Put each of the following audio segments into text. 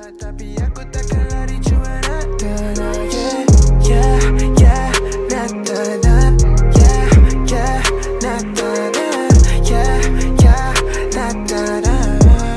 Tapi aku takkan lari cuma nak tanah. Yeah, yeah, nak tanah. Yeah, yeah, nak tanah. Yeah, yeah, nak tanah.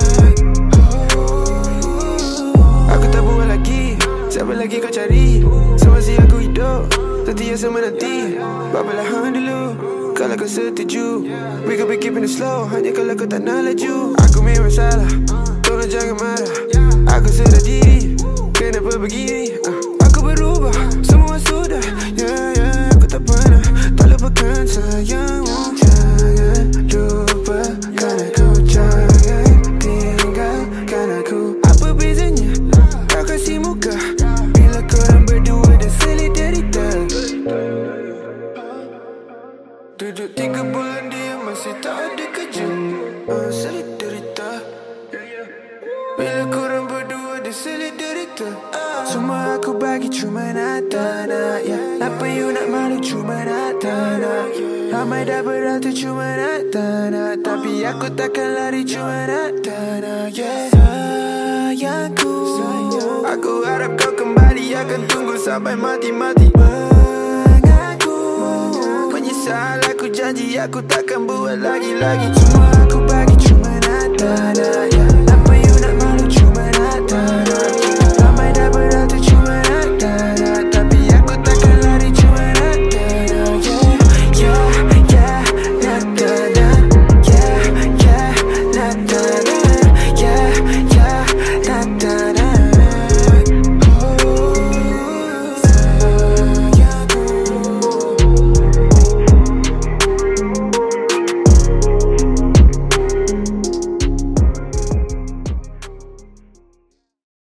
Aku tak buat lagi. Siapa lagi kau cari? Semasa aku hidup sentiasa menanti. Babalah dulu kalau kau setuju. We could be keeping it slow, hanya kalau kau tak nak laju. Aku memang salah, tolong jangan marah. Aku sedar diri, kenapa begini? Aku berubah, semua sudah. Yeah, yeah, aku tak pernah tak lupakan sayangmu. Jangan lupakan aku, jangan tinggalkan aku. Apa bezanya kau kasih muka bila korang berdua dah selit derita? Duduk 3 bulan dia masih tak ada kerja, selit derita. Bila korang berdua dah selit derita. Semua aku bagi cuma nak tanah, yeah. Apa you nak malu cuma nak tanah, yeah. Ramai dah beratur cuma nak tanah. Tapi aku takkan lari cuma nak tanah, yeah. Sayangku, aku harap kau kembali. Akan tunggu sampai mati-mati. Menyesal, aku janji aku takkan buat lagi-lagi. Semua aku bagi cuma nak tanah, yeah.